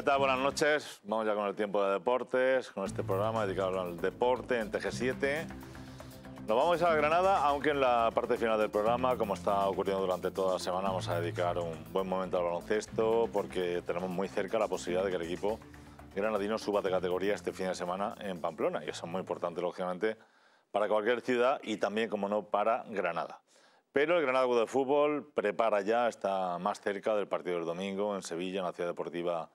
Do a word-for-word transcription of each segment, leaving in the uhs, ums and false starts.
tal? Buenas noches. Vamos ya con el tiempo de deportes, con este programa dedicado al deporte en T G siete. Nos vamos a Granada, aunque en la parte final del programa, como está ocurriendo durante toda la semana, vamos a dedicar un buen momento al baloncesto porque tenemos muy cerca la posibilidad de que el equipo granadino suba de categoría este fin de semana en Pamplona, y eso es muy importante, lógicamente, para cualquier ciudad y también, como no, para Granada. Pero el Granada Club de Fútbol prepara ya, está más cerca del partido del domingo en Sevilla, en la ciudad deportiva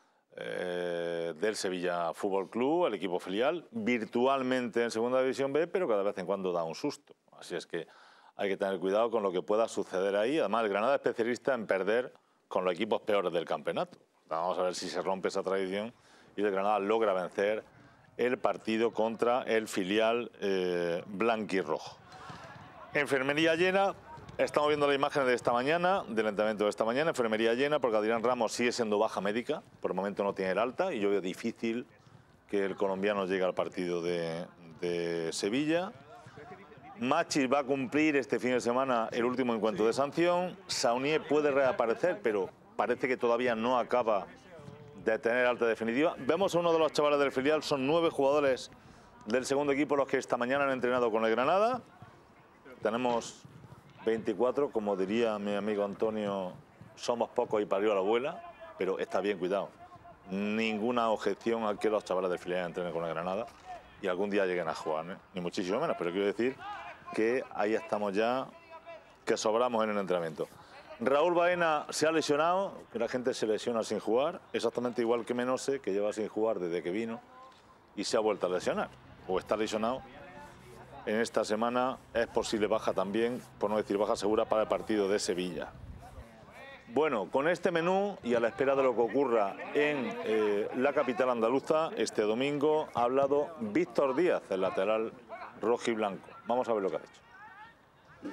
eh, del Sevilla Fútbol Club, el equipo filial, virtualmente en Segunda División B, pero cada vez en cuando da un susto. Así es que hay que tener cuidado con lo que pueda suceder ahí. Además, el Granada es especialista en perder con los equipos peores del campeonato. Vamos a ver si se rompe esa tradición y el Granada logra vencer el partido contra el filial eh, blanquirrojo. Enfermería llena. Estamos viendo la imagen de esta mañana, del entrenamiento de esta mañana, enfermería llena, porque Adrián Ramos sigue siendo baja médica, por el momento no tiene el alta, y yo veo difícil que el colombiano llegue al partido de, de Sevilla. Machis va a cumplir este fin de semana el último encuentro de sanción. Saunier puede reaparecer, pero parece que todavía no acaba de tener alta definitiva. Vemos a uno de los chavales del filial, son nueve jugadores del segundo equipo los que esta mañana han entrenado con el Granada. Tenemos veinticuatro, como diría mi amigo Antonio, somos pocos y parió a la abuela, pero está bien cuidado. Ninguna objeción a que los chavales del filial entrenen con el Granada y algún día lleguen a jugar, ¿eh? Ni muchísimo menos, pero quiero decir que ahí estamos ya, que sobramos en el entrenamiento. Raúl Baena se ha lesionado, que la gente se lesiona sin jugar, exactamente igual que Menose, que lleva sin jugar desde que vino y se ha vuelto a lesionar, o está lesionado. En esta semana es posible baja también, por no decir baja segura, para el partido de Sevilla. Bueno, con este menú y a la espera de lo que ocurra en eh, la capital andaluza, este domingo ha hablado Víctor Díaz, el lateral rojo y blanco. Vamos a ver lo que ha dicho.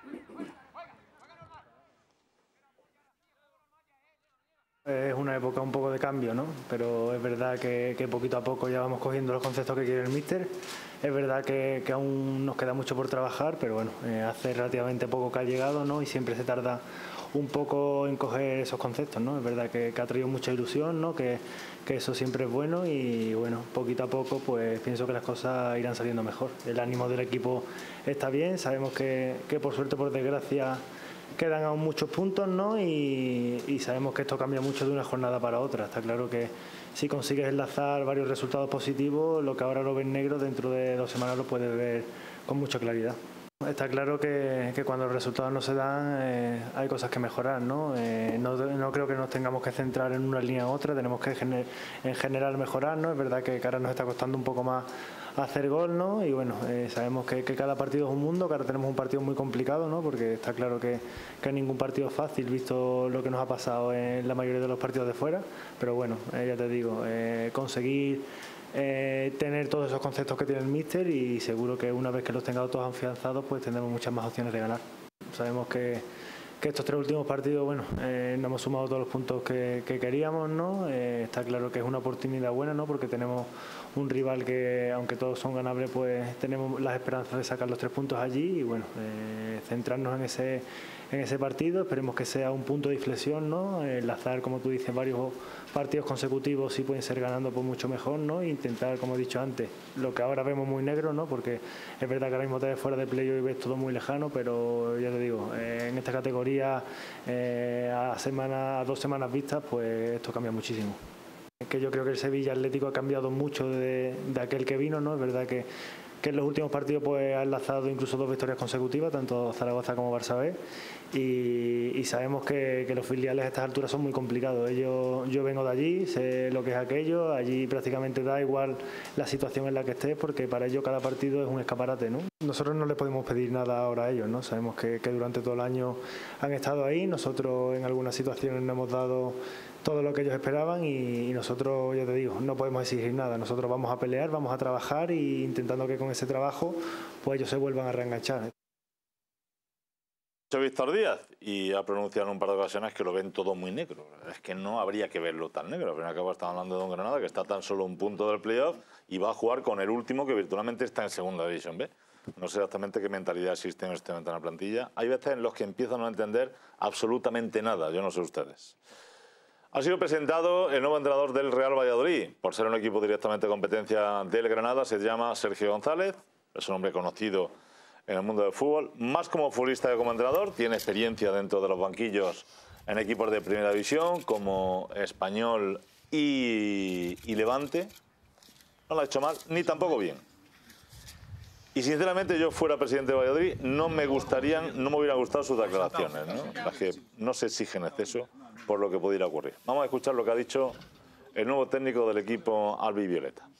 Es una época un poco de cambio, ¿no? Pero es verdad que, que poquito a poco ya vamos cogiendo los conceptos que quiere el míster. Es verdad que, que aún nos queda mucho por trabajar, pero bueno, eh, hace relativamente poco que ha llegado, ¿no? Y siempre se tarda un poco en coger esos conceptos, ¿no? Es verdad que, que ha traído mucha ilusión, ¿no? Que, que eso siempre es bueno y bueno, poquito a poco pues pienso que las cosas irán saliendo mejor. El ánimo del equipo está bien, sabemos que, que por suerte, por desgracia, quedan aún muchos puntos, ¿no? Y, y sabemos que esto cambia mucho de una jornada para otra. Está claro que si consigues enlazar varios resultados positivos, lo que ahora lo ves negro, dentro de dos semanas lo puedes ver con mucha claridad. Está claro que, que cuando los resultados no se dan eh, hay cosas que mejorar, ¿no? Eh, no, no creo que nos tengamos que centrar en una línea u otra, tenemos que gener, en general mejorar, ¿no? Es verdad que ahora nos está costando un poco más hacer gol, ¿no? Y bueno, eh, sabemos que, que cada partido es un mundo, que ahora tenemos un partido muy complicado, ¿no? Porque está claro que, que ningún partido es fácil, visto lo que nos ha pasado en la mayoría de los partidos de fuera, pero bueno, eh, ya te digo, eh, conseguir Eh, tener todos esos conceptos que tiene el míster y seguro que una vez que los tengamos todos afianzados pues tendremos muchas más opciones de ganar. Sabemos que, que estos tres últimos partidos, bueno, eh, no hemos sumado todos los puntos que, que queríamos, ¿no? Eh, está claro que es una oportunidad buena, ¿no? Porque tenemos un rival que, aunque todos son ganables, pues tenemos las esperanzas de sacar los tres puntos allí y bueno, eh, centrarnos en ese en ese partido, esperemos que sea un punto de inflexión, ¿no? Enlazar, como tú dices, varios partidos consecutivos, si pueden ser ganando, pues mucho mejor, ¿no? E intentar, como he dicho antes, lo que ahora vemos muy negro, ¿no? Porque es verdad que ahora mismo te ves fuera de playoff y ves todo muy lejano, pero ya te digo, eh, en esta categoría, eh, a, semana, a dos semanas vistas, pues esto cambia muchísimo. Que yo creo que el Sevilla Atlético ha cambiado mucho de, de aquel que vino, ¿no? Es verdad que que en los últimos partidos pues ha enlazado incluso dos victorias consecutivas, tanto Zaragoza como Barça B, y, y sabemos que, que los filiales a estas alturas son muy complicados. Ellos, yo vengo de allí, sé lo que es aquello, allí prácticamente da igual la situación en la que estés, porque para ellos cada partido es un escaparate, ¿no? Nosotros no les podemos pedir nada ahora a ellos, ¿no? Sabemos que, que durante todo el año han estado ahí, nosotros en algunas situaciones no hemos dado todo lo que ellos esperaban y, y nosotros, ya te digo, no podemos exigir nada. Nosotros vamos a pelear, vamos a trabajar e intentando que con ese trabajo pues ellos se vuelvan a reenganchar. Víctor Díaz y ha pronunciado en un par de ocasiones que lo ven todo muy negro. Es que no habría que verlo tan negro. Al fin y al cabo estamos hablando de un Granada que está tan solo un punto del playoff y va a jugar con el último que virtualmente está en Segunda División B. No sé exactamente qué mentalidad existe en este momento en la plantilla. Hay veces en los que empiezan a no entender absolutamente nada. Yo no sé ustedes. Ha sido presentado el nuevo entrenador del Real Valladolid. Por ser un equipo directamente de competencia del Granada, se llama Sergio González. Es un hombre conocido en el mundo del fútbol, más como futbolista que como entrenador. Tiene experiencia dentro de los banquillos en equipos de primera división, como Español y, y Levante. No lo ha hecho mal, ni tampoco bien. Y sinceramente, yo fuera presidente de Valladolid, no me gustarían, no me hubieran gustado sus declaraciones, ¿no? Las que no se exigen exceso por lo que pudiera ocurrir. Vamos a escuchar lo que ha dicho el nuevo técnico del equipo albivioleta.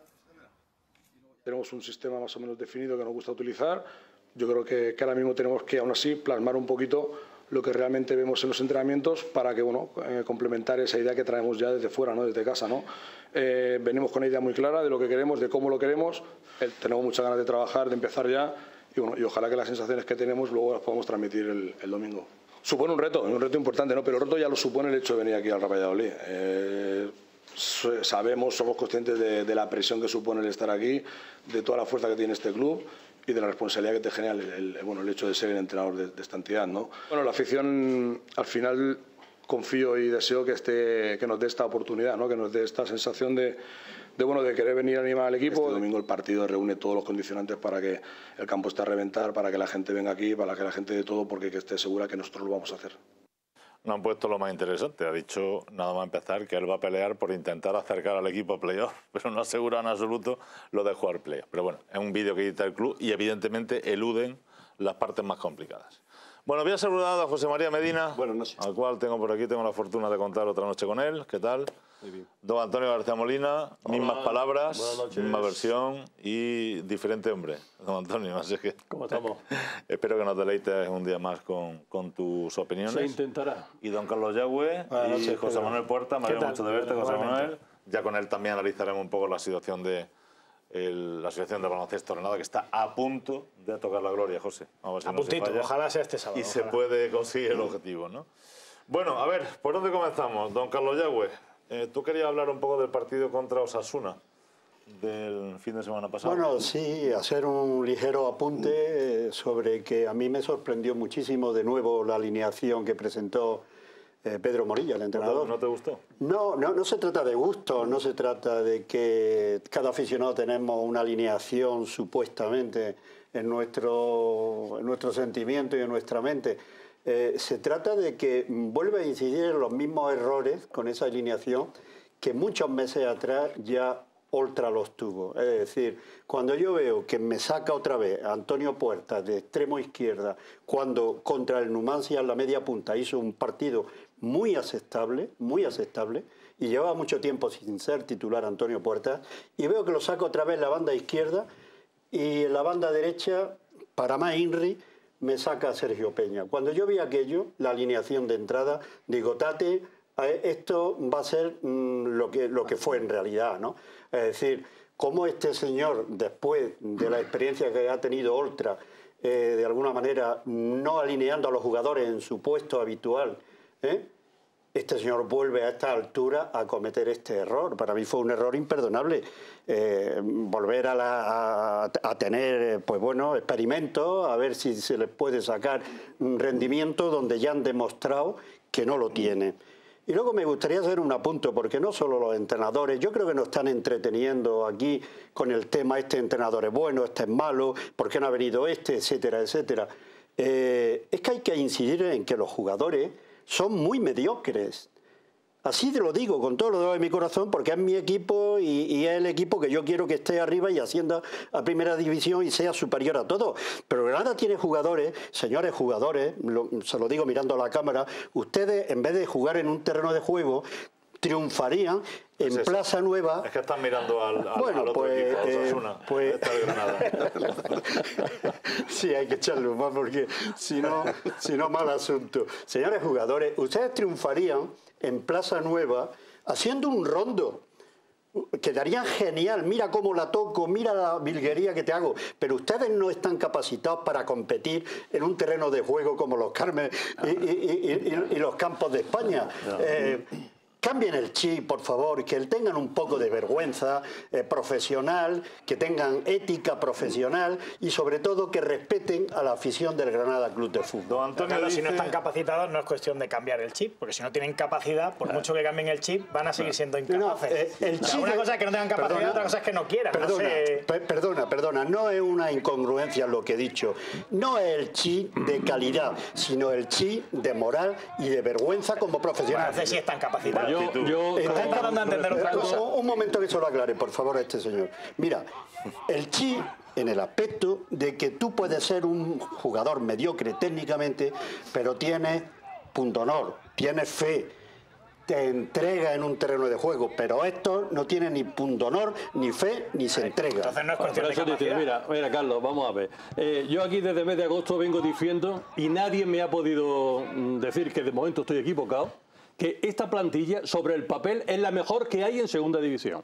Tenemos un sistema más o menos definido que nos gusta utilizar. Yo creo que, que ahora mismo tenemos que, aún así, plasmar un poquito lo que realmente vemos en los entrenamientos para que, bueno, eh, complementar esa idea que traemos ya desde fuera, ¿no? Desde casa, ¿no? Eh, venimos con una idea muy clara de lo que queremos, de cómo lo queremos. Eh, tenemos muchas ganas de trabajar, de empezar ya y, bueno, y ojalá que las sensaciones que tenemos luego las podamos transmitir el, el domingo. Supone un reto, un reto importante, ¿no? Pero el reto ya lo supone el hecho de venir aquí al Real Valladolid. Eh, sabemos, somos conscientes de, de la presión que supone el estar aquí, de toda la fuerza que tiene este club y de la responsabilidad que te genera el, el, bueno, el hecho de ser el entrenador de, de esta entidad, ¿no? Bueno, la afición, al final, confío y deseo que, este, que nos dé esta oportunidad, ¿no? Que nos dé esta sensación de, de, bueno, de querer venir a animar al equipo. Este domingo el partido reúne todos los condicionantes para que el campo esté a reventar, para que la gente venga aquí, para que la gente dé todo, porque que esté segura que nosotros lo vamos a hacer. No han puesto lo más interesante. Ha dicho, nada más empezar, que él va a pelear por intentar acercar al equipo a playoff, pero no asegura en absoluto lo de jugar playoff. Pero bueno, es un vídeo que edita el club y evidentemente eluden las partes más complicadas. Bueno, voy a saludar a José María Medina, Buenas noches. Al cual tengo por aquí, tengo la fortuna de contar otra noche con él. ¿Qué tal? Muy bien. Don Antonio García Molina, Hola, mismas palabras, buenas noches. misma versión y diferente hombre. Don Antonio, así que ¿Cómo estamos? espero que nos deleites un día más con, con tus opiniones. Se intentará. Y don Carlos Yagüe Buenas y noches, José Pedro. Manuel Puerta, me ¿Qué alegro tal? mucho de verte, José Igualmente. Manuel. Ya con él también analizaremos un poco la situación de el- la asociación de baloncesto Granada, que está a punto de tocar la gloria, José. Vamos a ver si A no se puntito, falla ojalá sea este sábado. y se ojalá. puede conseguir el objetivo, ¿no? Bueno, a ver, ¿por dónde comenzamos? Don Carlos Yagüe, eh, tú querías hablar un poco del partido contra Osasuna del fin de semana pasado. Bueno, sí, hacer un ligero apunte eh, sobre que a mí me sorprendió muchísimo de nuevo la alineación que presentó eh, Pedro Morilla, el ¿No entrenador. te, no te gustó? No, no, no se trata de gusto, no se trata de que cada aficionado tenemos una alineación supuestamente en nuestro, en nuestro sentimiento y en nuestra mente. Eh, se trata de que vuelve a incidir en los mismos errores con esa alineación que muchos meses atrás ya Oltra los tuvo. Es decir, cuando yo veo que me saca otra vez a Antonio Puerta de extremo izquierda, cuando contra el Numancia en la media punta hizo un partido muy aceptable, muy aceptable, y llevaba mucho tiempo sin ser titular Antonio Puerta, y veo que lo saca otra vez en la banda izquierda, y en la banda derecha, para más Inri, me saca a Sergio Peña. Cuando yo vi aquello, la alineación de entrada, digo, Tate, esto va a ser mmm, lo, que, lo que fue en realidad, ¿no? Es decir, cómo este señor, después de la experiencia que ha tenido Oltra, eh, de alguna manera no alineando a los jugadores en su puesto habitual, ¿eh? este señor vuelve a esta altura a cometer este error. Para mí fue un error imperdonable. Eh, volver a, la, a, a tener, pues bueno, experimentos, a ver si se les puede sacar un rendimiento donde ya han demostrado que no lo tiene. Y luego me gustaría hacer un apunto, porque no solo los entrenadores, yo creo que nos están entreteniendo aquí con el tema, este entrenador es bueno, este es malo, ¿por qué no ha venido este?, etcétera, etcétera. Eh, es que hay que incidir en que los jugadores son muy mediocres. Así te lo digo con todo lo dolor de mi corazón, porque es mi equipo y, y es el equipo que yo quiero que esté arriba y ascienda a primera división y sea superior a todo. Pero Granada tiene jugadores, señores jugadores, lo, se lo digo mirando a la cámara, ustedes en vez de jugar en un terreno de juego, triunfarían en Es Plaza Nueva. Es que están mirando al, al, Bueno, al otro pues, equipo, eh, Osasuna. pues- Está de Granada. Sí, hay que echarle más porque si no, si no, mal asunto. Señores jugadores, ustedes triunfarían en Plaza Nueva haciendo un rondo. Quedarían genial, mira cómo la toco, mira la virguería que te hago, pero ustedes no están capacitados para competir en un terreno de juego como los Carmen y, y- y- y- y los campos de España. Eh, cambien el chip, por favor, que tengan un poco de vergüenza eh, profesional, que tengan ética profesional y sobre todo que respeten a la afición del Granada Club de Fútbol. Don Antonio Claro, dice... si no están capacitados no es cuestión de cambiar el chip, porque si no tienen capacidad, por mucho que cambien el chip, van a seguir siendo incapaces. No, eh, el o sea, chip una de... cosa es que no tengan capacidad, Perdona, otra cosa es que no quieran. Perdona, no sé... per perdona, perdona, no es una incongruencia lo que he dicho. No es el chip de calidad, sino el chip de moral y de vergüenza como profesional. Entonces sí están capacitados. Yo, yo, Está Están dando a entender otra cosa. Un momento que se lo aclare, por favor, a este señor. Mira, el chip en el aspecto de que tú puedes ser un jugador mediocre técnicamente, pero tienes punto honor, tienes fe, te entrega en un terreno de juego, pero esto no tiene ni punto honor, ni fe, ni se entrega. Entonces no es Por cuestión de eso te digo, capacidad. mira, mira, Carlos, vamos a ver. Eh, yo aquí desde el mes de agosto vengo diciendo, y nadie me ha podido mm, decir que de momento estoy equivocado, que esta plantilla sobre el papel es la mejor que hay en segunda división.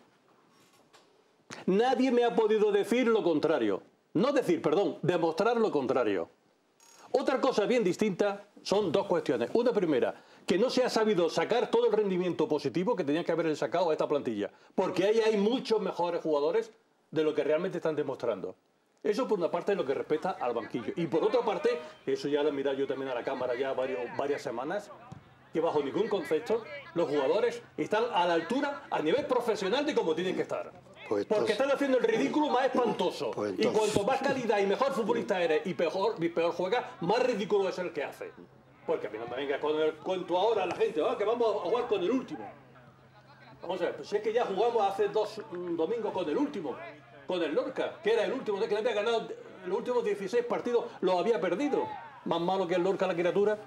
Nadie me ha podido decir lo contrario. No decir, perdón, demostrar lo contrario. Otra cosa bien distinta son dos cuestiones. Una primera, que no se ha sabido sacar todo el rendimiento positivo que tenía que haber sacado a esta plantilla. Porque ahí hay muchos mejores jugadores de lo que realmente están demostrando. Eso por una parte es lo que respecta al banquillo. Y por otra parte, eso ya lo he mirado yo también a la cámara ya varios, varias semanas, que bajo ningún concepto los jugadores están a la altura a nivel profesional de como tienen que estar. Pues entonces, porque están haciendo el ridículo más espantoso. Pues y entonces, cuanto más calidad y mejor futbolista eres y peor, y peor juegas, más ridículo es el que hace. Porque a mí no me venga con el cuento ahora a la gente, oh, que vamos a jugar con el último. Vamos a ver, pues es que ya jugamos hace dos mm, domingos con el último, con el Lorca, que era el último, de que no había ganado los últimos dieciséis partidos, los había perdido. Más malo que el Lorca la criatura.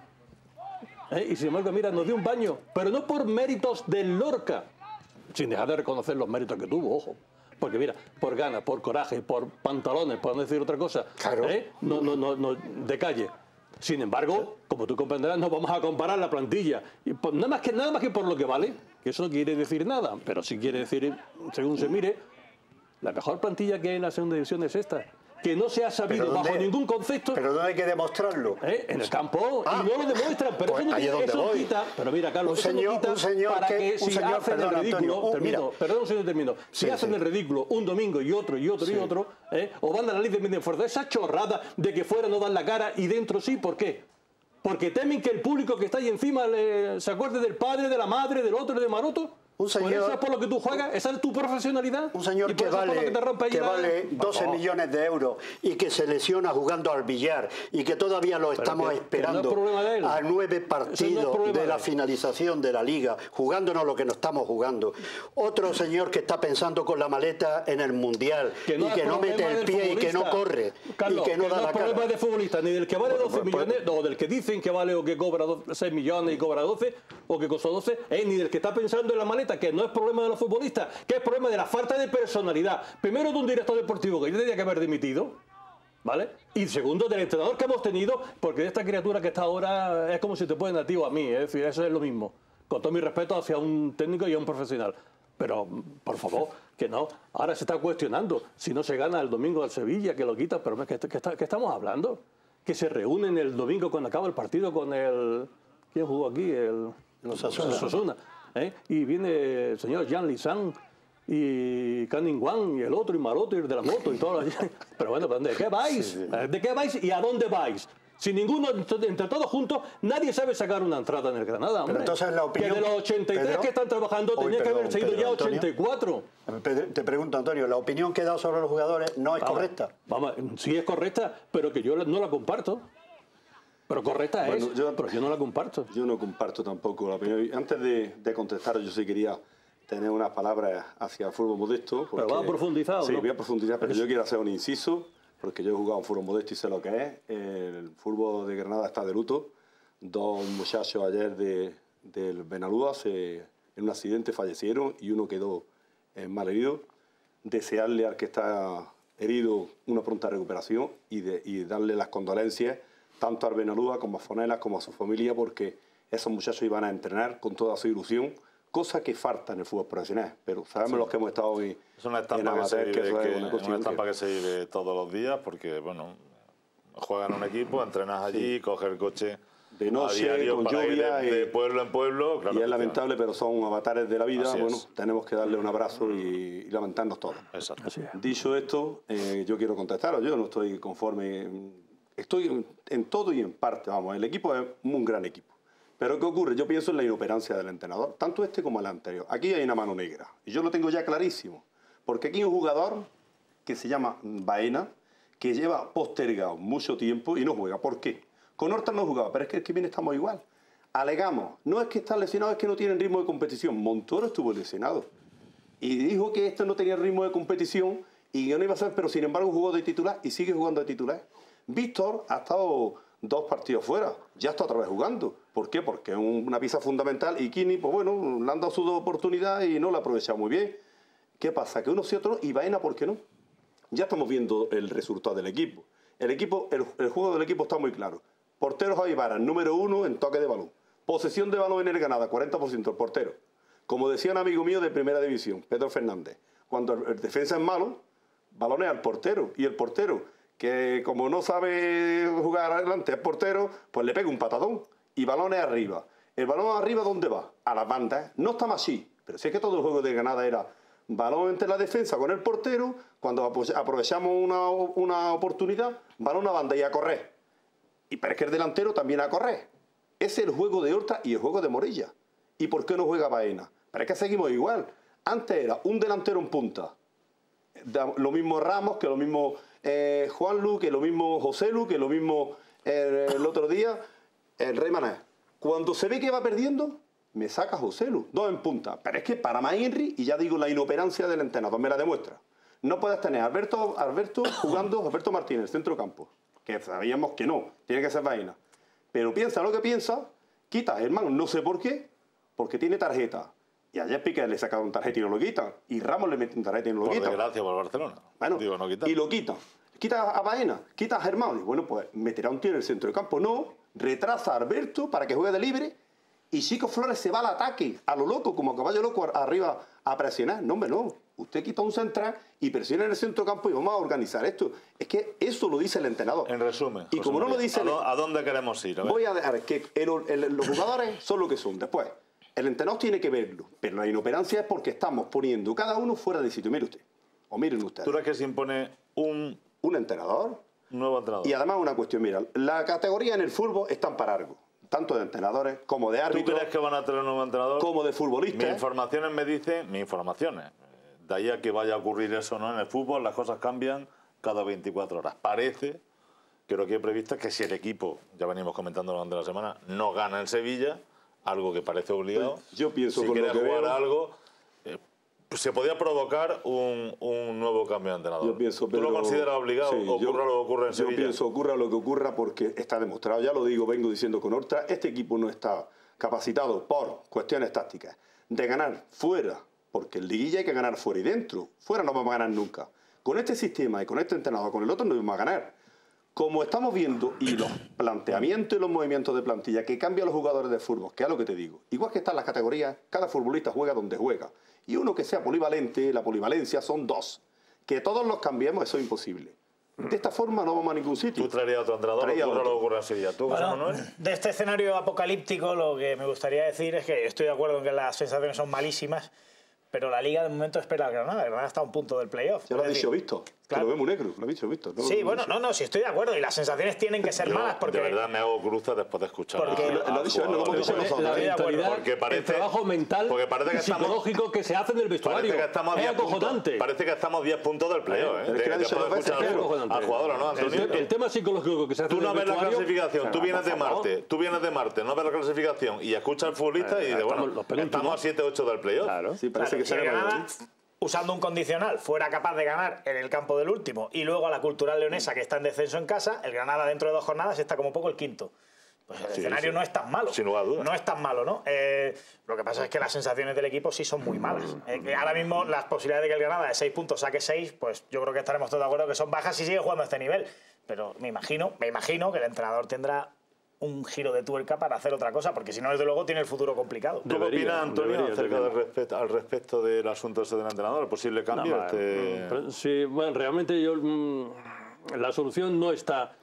¿Eh? Y sin embargo, mira, nos dio un baño, pero no por méritos del Lorca, sin dejar de reconocer los méritos que tuvo, ojo. Porque mira, por ganas, por coraje, por pantalones, por no decir otra cosa, claro. ¿eh? no, no, no, no, de calle. Sin embargo, como tú comprenderás, no vamos a comparar la plantilla. Y por, nada, más que, nada más que por lo que vale, que eso no quiere decir nada, pero sí quiere decir, según se mire, la mejor plantilla que hay en la segunda división es esta. Que no se ha sabido Pero bajo ¿dónde? ningún concepto. Pero no hay que demostrarlo. ¿Eh? En el campo, Ah, y no lo demuestran, pero pues eso no ahí es quita, donde eso voy. quita, pero mira, Carlos, Un eso señor- no quita un señor para que- que, un si señor, hacen perdón, el ridículo, Antonio, un- termino, mira. perdón, señor, termino, si Sí, hacen sí. el ridículo un domingo y otro y otro Sí. y otro, ¿eh? o van a la ley de media fuerza, esa chorrada de que fuera no dan la cara y dentro sí, ¿por qué? Porque temen que el público que está ahí encima le- se acuerde del padre, de la madre, del otro, de Maroto. Un señor- ¿Por eso es por lo que tú juegas? ¿Esa es tu profesionalidad? Un señor ¿Y por que eso es por lo vale, que te rompe ahí que la- vale doce Vamos. millones de euros y que se lesiona jugando al billar y que todavía lo estamos que- que no es esperando problema de él. a nueve Eso no es partidos problema de de la él. finalización de la liga, jugándonos lo que nos estamos jugando. Otro señor que está pensando con la maleta en el Mundial Que no y es que no problema mete el del pie y que no futbolista. corre Carlos, y que no da no la es problema cara. de futbolista, ni del que vale doce pues, millones, o del que dicen que vale o que cobra seis millones y cobra doce, o que costó doce, eh, ni del que está pensando en la maleta, que no es problema de los futbolistas, que es problema de la falta de personalidad. Primero de un director deportivo que ya tenía que haber dimitido, ¿vale? Y segundo del entrenador que hemos tenido, porque esta criatura que está ahora es como si te ponen a ti o a mí, es decir, eso es lo mismo. Con todo mi respeto hacia un técnico y a un profesional. Pero, por favor, que no. Ahora se está cuestionando si no se gana el domingo al Sevilla, que lo quita. Pero ¿qué, qué, qué estamos hablando? Que se reúnen el domingo cuando acaba el partido con el... ¿Quién jugó aquí? El... Los Osasuna. Los Osasuna, ¿eh? Y viene el señor Jan Lizán y Canning Wan y el otro y Maroto y el de la moto y todo. Pero bueno, ¿de qué vais? Sí, sí. ¿De qué vais y a dónde vais? Si ninguno, entre todos juntos, nadie sabe sacar una entrada en el Granada, hombre. Pero entonces la opinión... Que de los ochenta y tres Pedro, que están trabajando Hoy, tenía que perdón, haberse ido Pedro, ya Antonio. ochenta y cuatro. Pedro, te pregunto, Antonio, ¿la opinión que he dado sobre los jugadores no es Vamos, correcta? Vamos, sí es correcta, pero que yo la- no la comparto. Pero correcta Bueno, es, yo- pero yo no la comparto. Yo no comparto tampoco la opinión. Antes de, de contestar, yo sí quería tener unas palabras hacia el fútbol modesto. Pero va a profundizar, ¿o Sí, no? voy a profundizar, pero yo quiero hacer un inciso, porque yo he jugado en fútbol modesto y sé lo que es. El fútbol de Granada está de luto. Dos muchachos ayer de, del Benalúa se, en un accidente fallecieron y uno quedó eh, mal herido. Desearle al que está herido una pronta recuperación y, de, y darle las condolencias tanto al Benalúa como a Fonelas como a su familia, porque esos muchachos iban a entrenar con toda su ilusión, cosa que falta en el fútbol profesional. Pero sabemos Sí. los que hemos estado hoy Es una en estampa, que se, amateur, que vive, eso es que- una una cuestión estampa que- que se vive todos los días porque, bueno, juegan en un equipo, entrenas allí, coges el coche de noche, a diario, con para ir lluvia. de, de y, pueblo en pueblo. Claro, y es lamentable, pero son avatares de la vida. Así Bueno, es. tenemos que darle un abrazo y, y lamentarnos todos. Exacto. Así es. Dicho esto, eh, yo quiero contestaros. Yo no estoy conforme. Estoy en, en todo y en parte. Vamos, el equipo es un gran equipo. Pero ¿qué ocurre? Yo pienso en la inoperancia del entrenador, tanto este como el anterior. Aquí hay una mano negra. Y yo lo tengo ya clarísimo. Porque aquí hay un jugador que se llama Baena, que lleva postergado mucho tiempo y no juega. ¿Por qué? Con Horta no jugaba, pero es que el que viene estamos igual. Alegamos, no es que está lesionado, es que no tiene ritmo de competición. Montoro estuvo lesionado. Y dijo que este no tenía ritmo de competición y que no iba a ser, pero sin embargo jugó de titular y sigue jugando de titular. Víctor ha estado dos partidos fuera, ya está otra vez jugando. ¿Por qué? Porque es una pieza fundamental y Kini, pues bueno, le han dado su oportunidad y no la ha aprovechado muy bien. ¿Qué pasa? Que uno sí otro y Baena, ¿por qué no? Ya estamos viendo el resultado del equipo. El equipo, el, el juego del equipo está muy claro. Portero Javi Vara, número uno en toque de balón. Posesión de balón en el Granada, cuarenta por ciento el portero. Como decía un amigo mío de primera división, Pedro Fernández, cuando el, el defensa es malo, balonea al portero. Y el portero, que como no sabe jugar adelante, es portero, pues le pega un patadón y balonea arriba. ¿El balón arriba dónde va? A las bandas. No está más así, pero si es que todo el juego de Granada era balón entre la defensa con el portero, cuando aprovechamos una, una oportunidad, balón a banda y a correr. Y pero es que el delantero también a correr. Ese es el juego de Horta y el juego de Morilla. ¿Y por qué no juega Baena? Pero es que seguimos igual. Antes era un delantero en punta. Lo mismo Ramos, que lo mismo eh, Juan Lu, que lo mismo José Lu, que lo mismo eh, el otro día el Rey Mané. Cuando se ve que va perdiendo, me saca José Lu, dos en punta. Pero es que para más Henry, y ya digo, la inoperancia del entrenador me la demuestra. No puedes tener a Alberto, Alberto jugando, Alberto Martínez, centro campo. Que sabíamos que no, tiene que ser Baena. Pero piensa lo que piensa, quita a Germán, no sé por qué, porque tiene tarjeta. Y ayer Piqué le sacaron tarjeta y no lo quitan. Y Ramos le meten tarjeta y no lo Por quitan. desgracia por Barcelona. Bueno, Digo, no quitan. y lo quitan. Quita a Baena, quita a Germán. Y bueno, pues meterá un tío en el centro de campo. No, retrasa a Alberto para que juegue de libre. Y Chico Flores se va al ataque, a lo loco, como caballo loco arriba a presionar. No, hombre, no. Usted quita un central y presiona en el centro de campo y vamos a organizar esto. Es que eso lo dice el entrenador. En resumen. Y José como no María, lo dice... ¿A, do, ¿A dónde queremos ir? A ver. Voy a dejar que el, el, los jugadores son lo que son. Después, el entrenador tiene que verlo. Pero la inoperancia es porque estamos poniendo cada uno fuera de sitio. Mire usted. O miren ustedes. ¿Tú crees que se impone un, un entrenador? Un nuevo entrenador. Y además una cuestión, mira, la categoría en el fútbol están para algo. Tanto de entrenadores como de árbitros. ¿Tú crees que van a tener un nuevo entrenador? Como de futbolistas. Mis informaciones me dicen, mis informaciones, de ahí a que vaya a ocurrir eso, ¿no? En el fútbol las cosas cambian cada veinticuatro horas. Parece que lo que he previsto es que si el equipo, ya venimos comentando durante la semana, no gana en Sevilla, algo que parece obligado, yo pienso si con quiere lo que jugar veo, algo, eh, pues se podía provocar un, un nuevo cambio de entrenador. Yo pienso, ¿Tú Pedro, lo consideras obligado? Sí, ¿Ocurra yo, lo que ocurre en yo Sevilla? Yo pienso ocurra lo que ocurra porque está demostrado, ya lo digo, vengo diciendo con Horta, este equipo no está capacitado por cuestiones tácticas de ganar fuera, porque en liguilla hay que ganar fuera y dentro. Fuera no vamos a ganar nunca. Con este sistema y con este entrenador, con el otro no vamos a ganar. Como estamos viendo, y los planteamientos y los movimientos de plantilla que cambian los jugadores de fútbol, que es lo que te digo, igual que están las categorías, cada futbolista juega donde juega. Y uno que sea polivalente, la polivalencia son dos. Que todos los cambiemos, eso es imposible. De esta forma no vamos a ningún sitio. ¿Tú traerías a otro entrenador? Traería ¿Ocurra otro. lo que ocurre en Sevilla? ¿Tú, José Bueno, Manuel? de este escenario apocalíptico lo que me gustaría decir es que estoy de acuerdo en que las sensaciones son malísimas, pero la Liga de momento espera al Granada. El Granada está a un punto del playoff. Ya lo ha Es dicho decir, Víctor, claro. que lo ve muy negro, lo ha dicho Víctor. ¿no? Sí, Lo bueno, dicho. no, no, sí estoy de acuerdo y las sensaciones tienen que ser Yo, malas porque... de verdad me hago cruzas después de escuchar Porque- a, Lo- lo ha a dicho él, no lo hemos jugadores. dicho nosotros. La Estoy de acuerdo. mentalidad, Porque parece- el trabajo mental porque parece que y estamos- psicológico que se hace en el vestuario. Parece que estamos a es diez puntos. acojonante. Parece que estamos diez puntos del playoff, ¿eh? Pero es que De- le ha dicho después de dos veces escuchar Es Pedro. acojonante. al jugador, ¿no, El, Antonio? el tema psicológico que se hace Tú en no el ves la vestuario... clasificación, tú Pero, vienes por de favor. Marte, tú vienes de Marte, no ves la clasificación y escuchas al futbolista y dices, estamos bueno, los penúltimos. estamos a siete ocho del playoff. Claro. Sí, parece Claro, que si el sale Granada, Valladolid. usando un condicional, fuera capaz de ganar en el campo del último y luego a la Cultural Leonesa, que está en descenso en casa, el Granada dentro de dos jornadas está como poco el quinto. Pues el Sí, escenario sí. no es tan malo. Sin lugar a dudas. No es tan malo, ¿no? Eh, lo que pasa es que las sensaciones del equipo sí son muy malas. Eh, que ahora mismo las posibilidades de que el Granada de seis puntos saque seis, pues yo creo que estaremos todos de acuerdo que son bajas si sigue jugando a este nivel. Pero me imagino, me imagino que el entrenador tendrá un giro de tuerca para hacer otra cosa, porque si no, desde luego, tiene el futuro complicado. ¿Tú qué Debería, opinas, Antonio, debería, acerca debería. del respecto, al respecto del asunto ese del entrenador, el posible cambio? No, este... pero sí, bueno, realmente yo, mm, la solución no está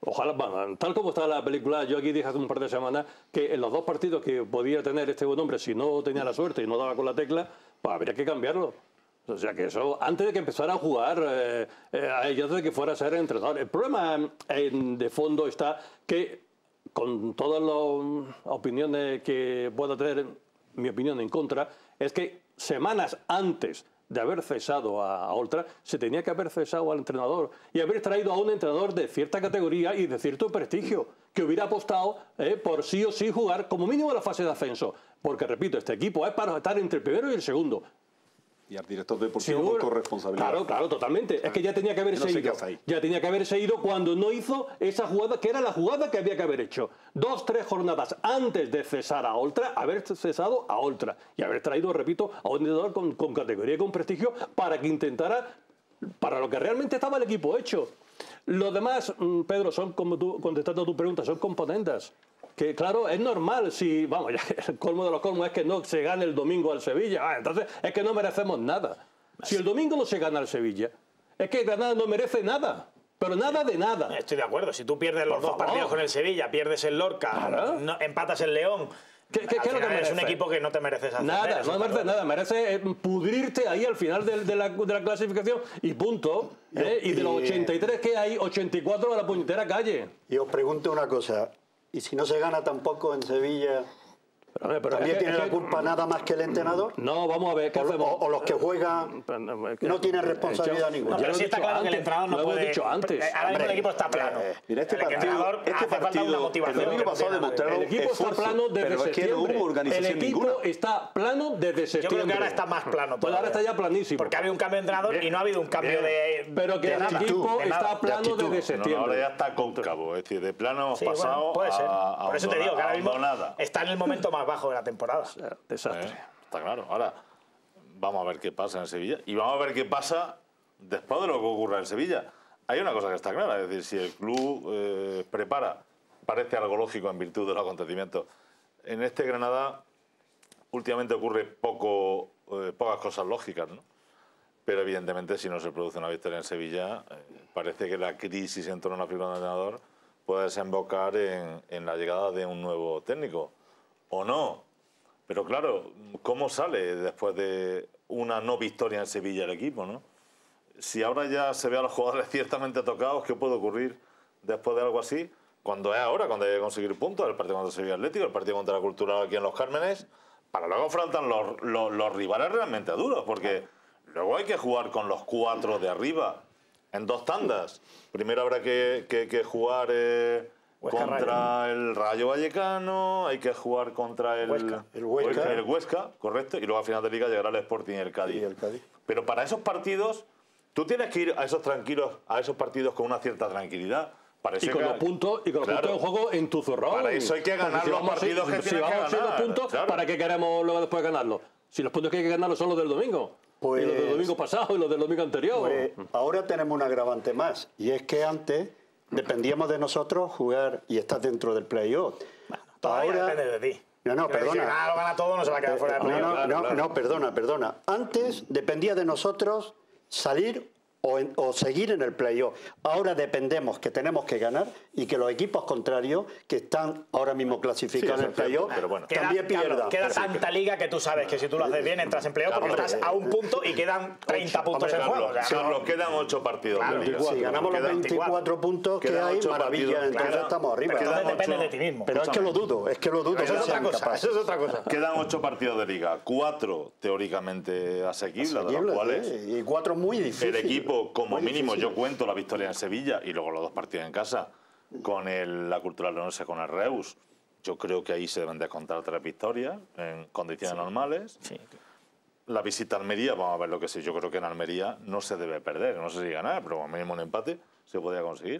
Ojalá, bueno, tal como está la película, yo aquí dije hace un par de semanas que en los dos partidos que podía tener este buen hombre, si no tenía la suerte y no daba con la tecla, pues habría que cambiarlo. O sea que eso, antes de que empezara a jugar, eh, eh, antes de que fuera a ser entrenador. El problema eh, de fondo está que, con todas las opiniones que pueda tener, mi opinión en contra, es que semanas antes de haber cesado a Oltra, se tenía que haber cesado al entrenador y haber traído a un entrenador de cierta categoría y de cierto prestigio, que hubiera apostado eh, por sí o sí jugar como mínimo la fase de ascenso. Porque, repito, este equipo es para estar entre el primero y el segundo. Y al director deportivo por corresponsabilidad. Claro, claro, totalmente. Es que ya tenía que haberse no sé ido. Ya tenía que haberse ido cuando no hizo esa jugada, que era la jugada que había que haber hecho. Dos, tres jornadas antes de cesar a Oltra, haber cesado a Oltra. Y haber traído, repito, a un entrenador con, con categoría y con prestigio para que intentara, para lo que realmente estaba el equipo hecho. Los demás, Pedro, son, como tú, contestando a tu pregunta, son componentes. Que claro, es normal si, vamos, ya el colmo de los colmos es que no se gane el domingo al Sevilla. Ah, entonces es que no merecemos nada. Si el domingo no se gana al Sevilla, es que Granada no merece nada. Pero nada de nada. Estoy de acuerdo. Si tú pierdes los Por dos favor. partidos con el Sevilla, pierdes el Lorca, Claro. no, empatas el León... ¿Qué, qué, qué es lo que es merece? un equipo que no te mereces hacer. Nada, no merece nada, merece pudrirte ahí al final de, de, la, de la clasificación y punto. ¿eh? Y de los ochenta y tres que hay, ochenta y cuatro a la puñetera calle. Y os pregunto una cosa, ¿y si no se gana tampoco en Sevilla, Pero, hombre, pero también es que- tiene es la que- culpa nada más que el entrenador? No, vamos a ver, ¿qué O, hacemos? o- o los que juegan no tienen responsabilidad Eh, ninguna. ya Pero lo sí he está dicho claro que el antes, entrenador no lo hemos puede... dicho antes. Ahora mismo Hombre, el equipo está plano. Mira, este el partido, entrenador este hace falta partido, una motivación. el domingo que no pasado tiene nada que ver. demostraron El equipo está esfuerzo, plano desde pero es que no septiembre. hubo organización el equipo ninguna. está plano desde Yo septiembre. creo que ahora está más plano Pues ahora todavía. está ya planísimo. Porque ha habido un cambio de entrenador y no ha habido un cambio de... Pero que de el nada, equipo de nada. está plano actitud. desde No, no, septiembre. ahora ya está cóncavo, es decir, de plano hemos Sí, bueno, pasado puede ser. a, a Por eso te digo que ahora mismo hondonada. está en el momento más bajo de la temporada. Desastre. Eh, Está claro. Ahora vamos a ver qué pasa en Sevilla y vamos a ver qué pasa después de lo que ocurra en Sevilla. Hay una cosa que está clara, es decir, si el club eh, prepara, parece algo lógico en virtud de los acontecimientos. En este Granada últimamente ocurre poco, eh, pocas cosas lógicas, ¿no? Pero evidentemente si no se produce una victoria en Sevilla, eh, parece que la crisis en torno a la figura del entrenador puede desembocar en, en la llegada de un nuevo técnico. O no. Pero claro, ¿cómo sale después de una no victoria en Sevilla el equipo, no? Si ahora ya se ve a los jugadores ciertamente tocados, ¿qué puede ocurrir después de algo así? Cuando es ahora, cuando hay que conseguir puntos, el partido contra el Sevilla Atlético, el partido contra la Cultural aquí en Los Cármenes, para luego afrontar los, los, los rivales realmente duros, porque luego hay que jugar con los cuatro de arriba, en dos tandas. Primero habrá que, que, que jugar eh, Huesca contra Rayo. el Rayo Vallecano, hay que jugar contra el Huesca. El Huesca. el Huesca, correcto, y luego al final de liga llegará el Sporting y el Cádiz. Y el Cádiz. Pero para esos partidos, tú tienes que ir a esos tranquilos, a esos partidos con una cierta tranquilidad. Para Y eso con hay los que- puntos y con los Claro. puntos en juego en tu zorrón. Para eso hay que ganar Porque si los vamos partidos sin- que si tienes que vamos sin los ganar, puntos, claro. ¿para qué queremos luego después ganarlos? Si los puntos que hay que ganarlos son los del domingo. Pues- y los del domingo pasado y los del domingo anterior. Pues ahora tenemos un agravante más, y es que antes dependíamos de nosotros jugar y estar dentro del playoff. Todavía Ahora, depende de ti. No, no, Quiero decir, perdona. Si Granada lo gana todo, no se va a quedar fuera del No, playoff. no, claro, no, claro. no, perdona, perdona. Antes dependía de nosotros salir o, en- o seguir en el playoff. Ahora dependemos que tenemos que ganar y que los equipos contrarios que están ahora mismo clasificados Sí, en el eso es cierto, playoff pero bueno. Queda, también Carlos, pierdan. queda tanta liga que tú sabes que si tú lo haces bien entras en playoff porque Carlos, estás a un punto y quedan treinta puntos en Carlos, juego. O sea, Carlos, no- quedan ocho partidos Claro, de liga. Si ganamos los Quedan- veinticuatro puntos que quedan hay, ocho maravilla, partidos, entonces quedan- estamos arriba. Pero entonces quedan depende ocho- de ti mismo. Pero es que lo dudo, es que lo dudo. Eso que es otra sean cosa. capaces. Eso es otra cosa. Quedan ocho partidos de liga, cuatro teóricamente asequibles, de los Asequibles, cuales sí, y cuatro muy difíciles. el equipo, como Muy mínimo, yo difíciles. cuento la victoria en Sevilla y luego los dos partidos en casa con el, la Cultural Leonesa, con el Reus. Yo creo que ahí se deben de contar tres victorias en condiciones normales. Sí. La visita a Almería, vamos a ver lo que sé. Yo creo que en Almería no se debe perder. No sé si ganar, pero como mínimo un empate se podría conseguir.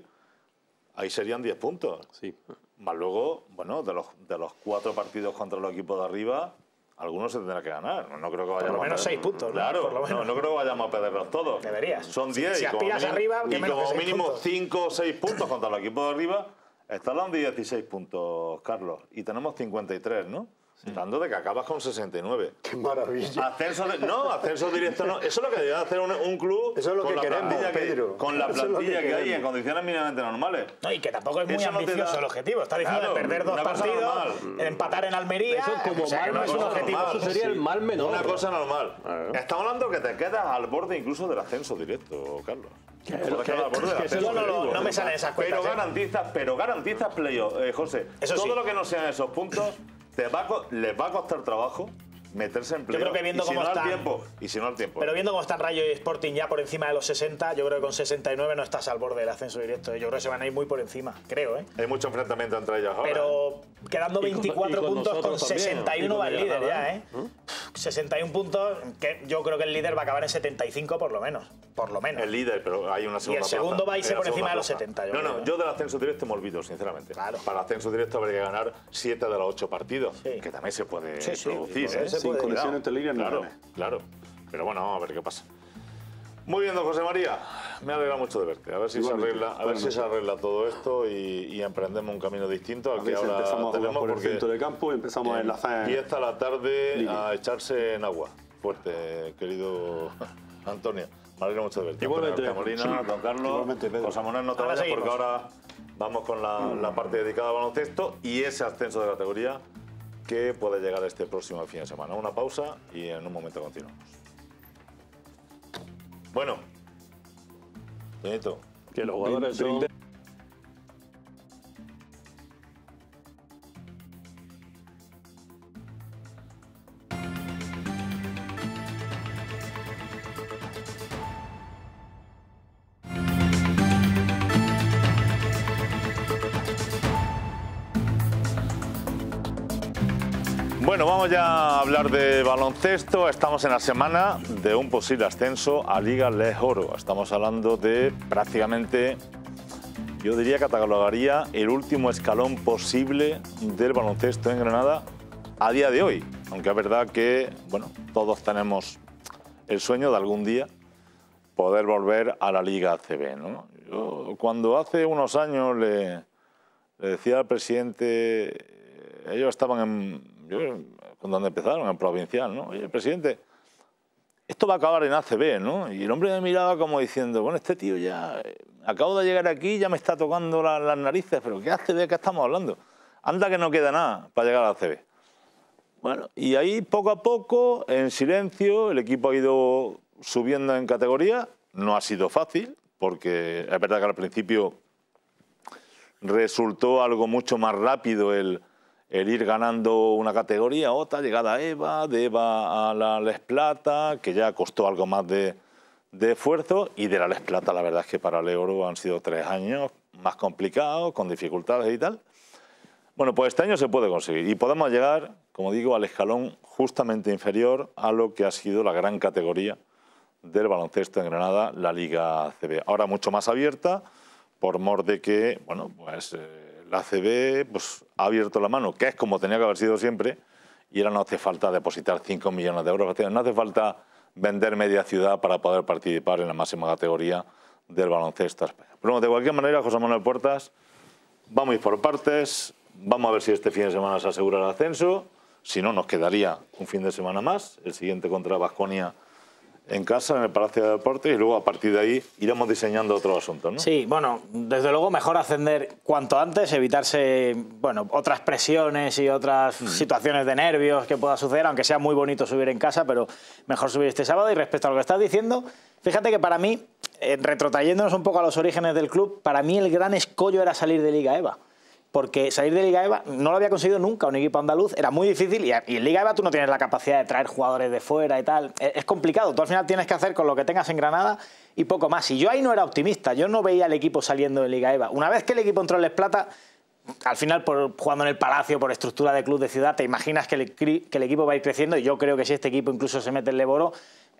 Ahí serían diez puntos. Sí. Más luego, bueno, de los, de los cuatro partidos contra los equipos de arriba, algunos se tendrá que ganar. No creo que vayamos lo menos a perder- seis puntos, ¿no? Claro, Por lo no, menos. no creo que vayamos a perderlos todos. Deberías. Son Si- diez. si y como aspiras mínimo- arriba, ¿qué y menos que como seis mínimo puntos? cinco o seis puntos contra los equipos de arriba, está hablando de dieciséis puntos, Carlos. Y tenemos cincuenta y tres, ¿no? Dando de que acabas con sesenta y nueve. ¡Qué maravilla! Ascenso de, no, ascenso directo no. Eso es lo que debe hacer un, un club Eso es lo con, que la queremos, plantilla que, Pedro. con la Eso es lo plantilla que que, hay queremos. en condiciones mínimamente normales. No, y que tampoco es muy Eso no te ambicioso da- el objetivo. Está diciendo Claro, de perder dos una cosa partidos, normal. empatar en Almería. Eso como o sea, que mal no es un menor. objetivo. normal. Eso sería el mal menor. Una cosa normal. Claro. Estamos hablando que te quedas al borde incluso del ascenso directo, Carlos. Te puedes que- quedar al borde del que eso ascenso Yo no, lo- directo. no me salen esas cuentas. Pero ¿eh? garantizas, pero garantizas playoff, eh, José. Eso todo sí. lo que no sean esos puntos te va a co- les va a costar trabajo meterse en playoff. creo que viendo y si cómo no al están- tiempo, y si no al tiempo. Pero viendo cómo están Rayo y Sporting ya por encima de los sesenta, yo creo que con sesenta y nueve no estás al borde del ascenso directo. ¿eh? Yo creo que se van a ir muy por encima, creo, ¿eh? Hay mucho enfrentamiento entre ellos ahora. Pero quedando Y con- veinticuatro y con puntos con nosotros también, sesenta y uno y con va el líder Granada, ya, ¿eh? sesenta y uno puntos, que yo creo que el líder va a acabar en setenta y cinco por lo menos. Por lo menos. El líder, pero hay una segunda segundo plaza. va a irse Hay una por encima segunda de los plaza. setenta, yo No, creo, no, ¿eh? yo del ascenso directo me olvido, sinceramente. Claro. Para el ascenso directo habría que ganar siete de los ocho partidos, Sí. que también se puede Sí, sí, producir. poder ¿eh? se Sin puede. conexión entre líneas no Claro, ganes. claro. Pero bueno, vamos a ver qué pasa. Muy bien, don José María. Me alegra mucho de verte. A ver si, se Igualmente. arregla, a ver Buenas si se noches. arregla todo esto y, y emprendemos un camino distinto al A que veces ahora empezamos a jugar tenemos por el porque centro de campo y empezamos a enlazar. empieza la tarde línea. a echarse en agua. Fuerte, querido Antonio. Me alegra mucho de verte. Igualmente. Antonio Molina, don Carlos, Igualmente, Pedro. José Manuel, no te Ahora vayas porque seguimos. ahora vamos con la, la parte dedicada al baloncesto y ese ascenso de categoría que puede llegar este próximo fin de semana. Una pausa y en un momento continuamos. Bueno, Benito, Que los jugadores son... Brinde- bueno, vamos ya a hablar de baloncesto. Estamos en la semana de un posible ascenso a Liga Les Oro. Estamos hablando de prácticamente, yo diría que catalogaría el último escalón posible del baloncesto en Granada a día de hoy. Aunque es verdad que, bueno, todos tenemos el sueño de algún día poder volver a la Liga A C B, ¿no? Yo, cuando hace unos años le, le decía al presidente, ellos estaban en, yo, cuando empezaron, en provincial, ¿no? Oye, presidente, esto va a acabar en A C B, ¿no? Y el hombre me miraba como diciendo, bueno, este tío ya, eh, acabo de llegar aquí, ya me está tocando la- las narices, pero ¿qué A C B? ¿Qué estamos hablando? Anda que no queda nada para llegar a A C B. Bueno, y ahí poco a poco, en silencio, el equipo ha ido subiendo en categoría. No ha sido fácil, porque es verdad que al principio resultó algo mucho más rápido el, el ir ganando una categoría, otra, llegada a EVA, de EVA a la Les Plata, que ya costó algo más de, de esfuerzo, y de la Les Plata la verdad es que para Le Oro han sido tres años más complicados, con dificultades y tal. Bueno, pues este año se puede conseguir y podemos llegar, como digo, al escalón justamente inferior a lo que ha sido la gran categoría del baloncesto en Granada, la Liga A C B. Ahora mucho más abierta, por mor de que, bueno, pues eh, la A C B pues, ha abierto la mano, que es como tenía que haber sido siempre, y ahora no hace falta depositar cinco millones de euros, no hace falta vender media ciudad para poder participar en la máxima categoría del baloncesto. Pero bueno, de cualquier manera, José Manuel Puertas, vamos a ir por partes. Vamos a ver si este fin de semana se asegura el ascenso. Si no, nos quedaría un fin de semana más. El siguiente contra Baskonia en casa, en el Palacio de Deportes. Y luego, a partir de ahí, iremos diseñando otros asuntos, ¿no? Sí, bueno, desde luego mejor ascender cuanto antes, evitarse, bueno, otras presiones y otras Mm. situaciones de nervios que pueda suceder, aunque sea muy bonito subir en casa, pero mejor subir este sábado. Y respecto a lo que estás diciendo, fíjate que para mí, eh, retrotrayéndonos un poco a los orígenes del club, para mí el gran escollo era salir de Liga EVA. Porque salir de Liga EVA no lo había conseguido nunca un equipo andaluz, era muy difícil y, y en Liga EVA tú no tienes la capacidad de traer jugadores de fuera y tal, es, es complicado, tú al final tienes que hacer con lo que tengas en Granada y poco más. Y yo ahí no era optimista, yo no veía al equipo saliendo de Liga EVA. Una vez que el equipo entró en Les Plata, al final por, jugando en el Palacio, por estructura de club de ciudad, te imaginas que el, que el equipo va a ir creciendo y yo creo que si este equipo incluso se mete en Le Oro,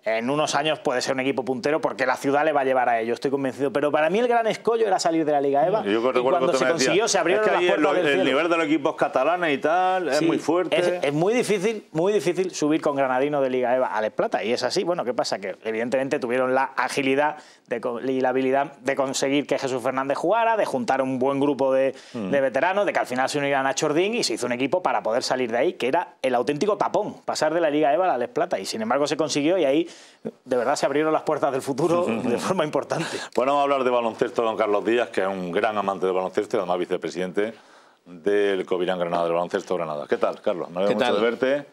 en unos años puede ser un equipo puntero porque la ciudad le va a llevar a ello, estoy convencido. Pero para mí el gran escollo era salir de la Liga EVA. Yo y cuando se consiguió, se abrieron es que las puertas el, del cielo. El nivel de los equipos catalanes y tal es sí, muy fuerte. Es, es muy difícil, muy difícil subir con Granadino de Liga EVA a Les Plata. Y es así. Bueno, ¿qué pasa? Que evidentemente tuvieron la agilidad de, y la habilidad de conseguir que Jesús Fernández jugara, de juntar un buen grupo de, mm. de veteranos, de que al final se unieran a Chordín y se hizo un equipo para poder salir de ahí, que era el auténtico tapón, pasar de la Liga EVA a la Les Plata. Y sin embargo se consiguió y ahí de verdad se abrieron las puertas del futuro de forma importante. Bueno, vamos a hablar de baloncesto con Carlos Díaz, que es un gran amante del baloncesto y además vicepresidente del Covirán Granada, del baloncesto Granada. ¿Qué tal, Carlos? Me alegro mucho de verte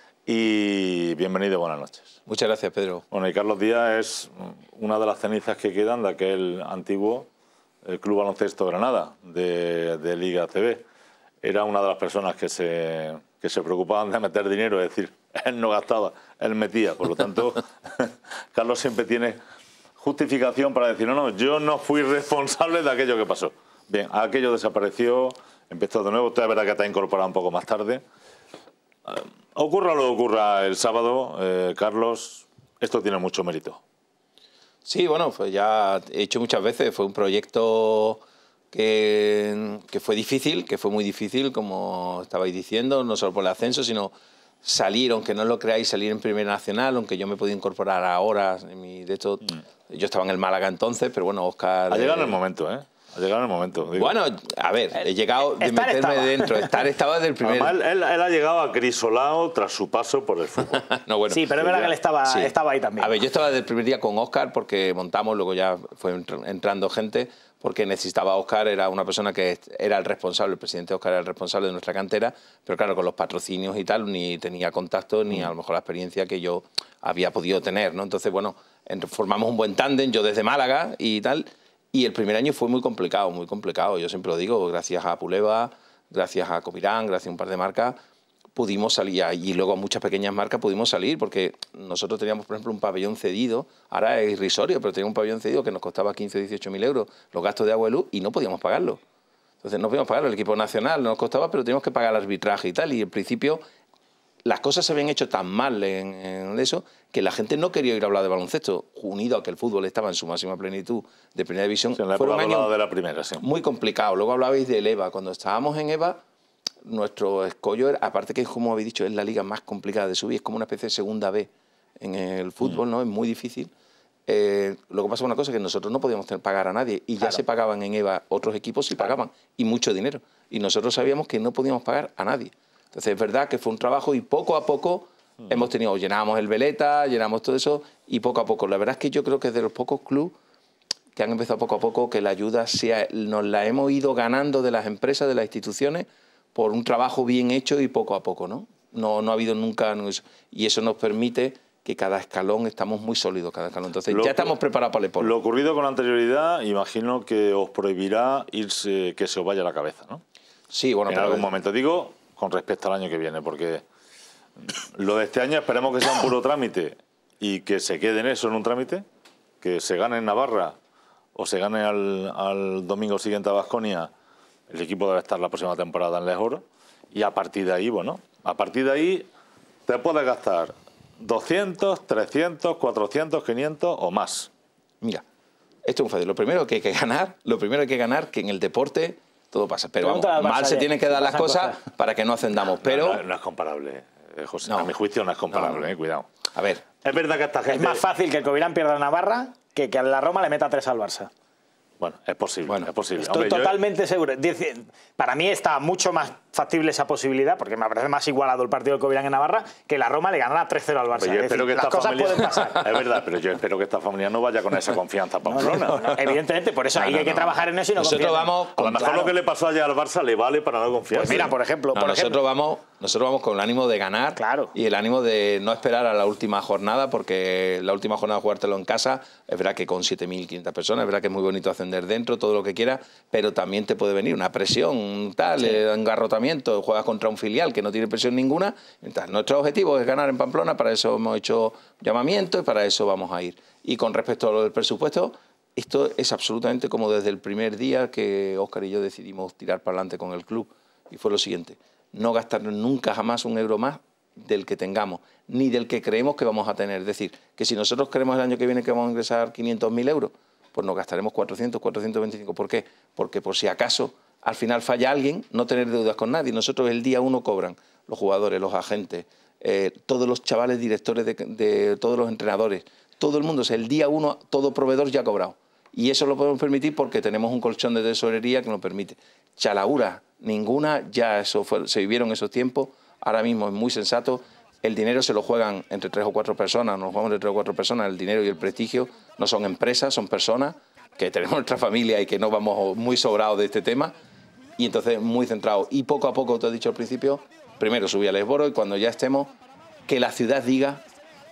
y bienvenido, buenas noches. Muchas gracias, Pedro. Bueno, y Carlos Díaz es una de las cenizas que quedan de aquel antiguo el Club Baloncesto Granada de, de Liga A C B. Era una de las personas que se, que se preocupaban de meter dinero, es decir, él no gastaba, él metía. Por lo tanto, Carlos siempre tiene justificación para decir, no, no, yo no fui responsable de aquello que pasó. Bien, aquello desapareció, empezó de nuevo, usted es verdad que te ha incorporado un poco más tarde. Eh, ocurra lo que ocurra el sábado, eh, Carlos, esto tiene mucho mérito. Sí, bueno, pues ya he hecho muchas veces, fue un proyecto que, que fue difícil, que fue muy difícil, como estabais diciendo, no solo por el ascenso, sino salir, aunque no lo creáis, salir en Primera Nacional, aunque yo me podía incorporar ahora, en mi, de hecho, mm. yo estaba en el Málaga entonces, pero bueno, Óscar... Ha llegado eh, el momento, ¿eh? Ha llegado el momento. Digo. Bueno, a ver, he llegado de estar meterme estaba. dentro, estar estaba desde el primer... Además, él, él ha llegado acrisolado tras su paso por el fútbol. no, bueno, sí, pero es verdad que él estaba, sí. estaba ahí también. A ver, yo estaba desde el primer día con Óscar porque montamos, luego ya fue entrando gente, porque necesitaba a Óscar, era una persona que era el responsable, el presidente Óscar era el responsable de nuestra cantera, pero claro, con los patrocinios y tal, ni tenía contacto, ni a lo mejor la experiencia que yo había podido tener, ¿no? Entonces, bueno, formamos un buen tándem, yo desde Málaga y tal, y el primer año fue muy complicado, muy complicado, yo siempre lo digo, gracias a Puleva, gracias a Covirán, gracias a un par de marcas, pudimos salir, y luego a muchas pequeñas marcas pudimos salir, porque nosotros teníamos, por ejemplo, un pabellón cedido, ahora es irrisorio, pero teníamos un pabellón cedido que nos costaba quince o dieciocho mil euros los gastos de agua y luz, y no podíamos pagarlo. Entonces no podíamos pagarlo, el equipo nacional nos costaba, pero teníamos que pagar el arbitraje y tal, y al principio las cosas se habían hecho tan mal en, en eso que la gente no quería ir a hablar de baloncesto, unido a que el fútbol estaba en su máxima plenitud de primera división. Sí, fue un año de la primera, sí. Muy complicado. Luego hablabais del EVA. Cuando estábamos en EVA, nuestro escollo, era, aparte que, como habéis dicho, es la liga más complicada de subir, es como una especie de segunda B en el fútbol, mm. ¿no? Es muy difícil. Eh, luego pasa una cosa, que nosotros no podíamos pagar a nadie, y ya claro. se pagaban en EVA, otros equipos sí claro. pagaban, y mucho dinero. Y nosotros sabíamos que no podíamos pagar a nadie. Entonces es verdad que fue un trabajo, y poco a poco mm. hemos tenido, llenamos el Veleta, llenamos todo eso, y poco a poco. La verdad es que yo creo que es de los pocos clubes que han empezado poco a poco, que la ayuda sea, nos la hemos ido ganando de las empresas, de las instituciones, por un trabajo bien hecho y poco a poco, ¿no? No, no ha habido nunca... Y eso nos permite que cada escalón, estamos muy sólidos cada escalón. Entonces lo, ya estamos preparados para el Epolo. Lo ocurrido con anterioridad, imagino que os prohibirá irse, que se os vaya la cabeza, ¿no? Sí, bueno... En pero algún momento, digo, con respecto al año que viene, porque lo de este año esperemos que sea un puro trámite y que se quede en eso, en un trámite, que se gane en Navarra o se gane al, al domingo siguiente a Baskonia. El equipo debe estar la próxima temporada en Les Oro, y a partir de ahí, bueno, a partir de ahí te puedes gastar doscientos, trescientos, cuatrocientos, quinientos o más. Mira, esto es un fácil. Lo primero que hay que ganar, lo primero hay que ganar, que en el deporte todo pasa. Pero vamos, mal se tienen que dar las cosas para que no ascendamos. Pero no, no, no es comparable, eh, José. No, a mi juicio no es comparable, no, no. Eh, cuidado. A ver, es verdad que esta gente... Es más fácil que el Covirán pierda a Navarra que que a la Roma le meta tres al Barça. Bueno, es posible, bueno, es posible. Estoy Hombre, totalmente yo... seguro. Para mí está mucho más factible esa posibilidad, porque me parece más igualado el partido del Covirán en Navarra, que la Roma le ganara tres cero al Barça. Yo espero decir, que las cosas familia... pueden pasar. Es verdad, pero yo espero que esta familia no vaya con esa confianza a Pamplona. No, no, no, evidentemente, por eso no, ahí no, hay que no. trabajar en eso y no nosotros confiar. Vamos a lo mejor claro. lo que le pasó ayer al Barça le vale para no confiar. Pues mira, por ejemplo... No, por nosotros, ejemplo. Vamos, nosotros vamos con el ánimo de ganar claro. y el ánimo de no esperar a la última jornada, porque la última jornada jugártelo en casa, es verdad que con siete mil quinientas personas, es verdad que es muy bonito ascender dentro, todo lo que quieras, pero también te puede venir una presión, tal, sí. eh, engarrotamiento, juegas contra un filial que no tiene presión ninguna. Entonces, nuestro objetivo es ganar en Pamplona, para eso hemos hecho llamamiento y para eso vamos a ir. Y con respecto a lo del presupuesto, esto es absolutamente como desde el primer día que Óscar y yo decidimos tirar para adelante con el club, y fue lo siguiente: no gastar nunca jamás un euro más del que tengamos, ni del que creemos que vamos a tener. Es decir, que si nosotros creemos el año que viene que vamos a ingresar quinientos mil euros, pues nos gastaremos cuatrocientos, cuatrocientos veinticinco. ¿Por qué? Porque por si acaso al final falla alguien, no tener deudas con nadie. Nosotros el día uno cobran los jugadores, los agentes, eh, todos los chavales directores de, de todos los entrenadores, todo el mundo. O sea, el día uno todo proveedor ya ha cobrado. Y eso lo podemos permitir porque tenemos un colchón de tesorería que nos permite. Chalaura, ninguna, ya eso fue, se vivieron esos tiempos, ahora mismo es muy sensato. El dinero se lo juegan entre tres o cuatro personas, nos jugamos entre tres o cuatro personas, el dinero y el prestigio no son empresas, son personas que tenemos nuestra familia y que no vamos muy sobrados de este tema, y entonces muy centrados. Y poco a poco, te he dicho al principio, primero subí al Esboro y cuando ya estemos, que la ciudad diga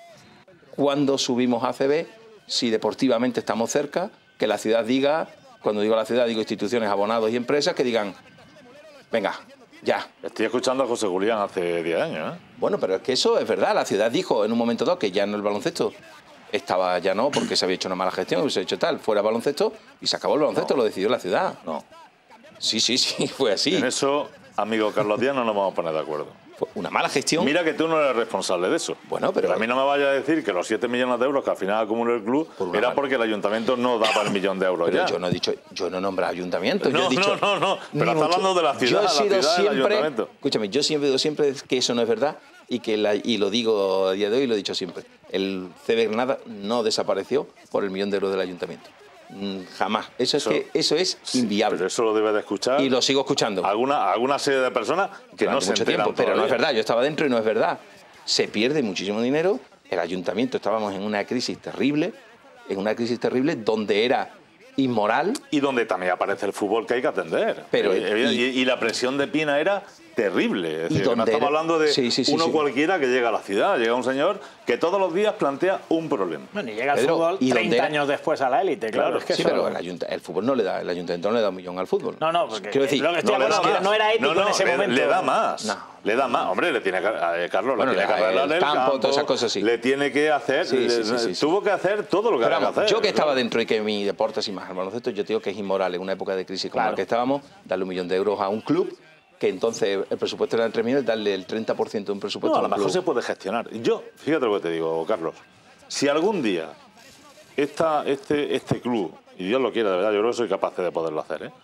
cuándo subimos a A C B, si deportivamente estamos cerca, que la ciudad diga, cuando digo la ciudad digo instituciones, abonados y empresas, que digan, venga, ya. Estoy escuchando a José Julián hace diez años, ¿eh? Bueno, pero es que eso es verdad. La ciudad dijo en un momento dado que ya en el baloncesto estaba, ya no, porque se había hecho una mala gestión, se había hecho tal, fuera baloncesto y se acabó el baloncesto, no. Lo decidió la ciudad. No. Sí, sí, sí, fue así. En eso, amigo Carlos Díaz, no nos vamos a poner de acuerdo. Fue una mala gestión. Mira que tú no eres responsable de eso. Bueno, pero... pero a mí no me vaya a decir que los siete millones de euros que al final acumuló el club era mala... porque el ayuntamiento no daba el millón de euros pero ya. yo no he dicho, yo no he nombrado ayuntamiento. No, yo he dicho, no, no, no, pero está hablando de la ciudad, yo he la sido ciudad siempre, del ayuntamiento. Escúchame, yo siempre digo siempre que eso no es verdad y, que la, y lo digo a día de hoy y lo he dicho siempre. El C B Granada no desapareció por el millón de euros del ayuntamiento. Jamás. Eso, eso es que eso es inviable. Pero eso lo debe de escuchar. Y lo sigo escuchando. Alguna, alguna serie de personas que durante no se mucho enteran tiempo, pero todavía. no es verdad. Yo estaba dentro y no es verdad. Se pierde muchísimo dinero. El ayuntamiento estábamos en una crisis terrible, en una crisis terrible donde era inmoral. Y donde también aparece el fútbol que hay que atender. Pero, y, y, y la presión de Pina era terrible. Es decir, no estamos era... hablando de sí, sí, sí, uno sí. cualquiera que llega a la ciudad. Llega un señor que todos los días plantea un problema. Bueno, y llega el Pedro, fútbol ¿y treinta era? años después a la élite, claro. Claro, es que sí, eso... pero el, ayunt el fútbol no le da, el ayuntamiento no le da un millón al fútbol. No, no, porque quiero decir, lo que estoy no, hablando es que no era ético no, no, en ese le, momento. Le da más. No. Le da más. Hombre, le tiene que, eh, Carlos, bueno, le tiene que el arreglar el campo, campo, todas esas cosas sí. Le tiene que hacer, sí, sí, le, sí, sí, sí. tuvo que hacer todo lo que pero había vamos, que hacer. yo que estaba dentro y que mi deporte es más el baloncesto, yo digo que es inmoral en una época de crisis como claro. la que estábamos, darle un millón de euros a un club que entonces el presupuesto era de tres millones, darle el treinta por ciento de un presupuesto No, a a lo un mejor club. se puede gestionar. Yo, fíjate lo que te digo, Carlos. Si algún día esta, este, este club, y Dios lo quiera, de verdad, yo creo que soy capaz de poderlo hacer, ¿eh?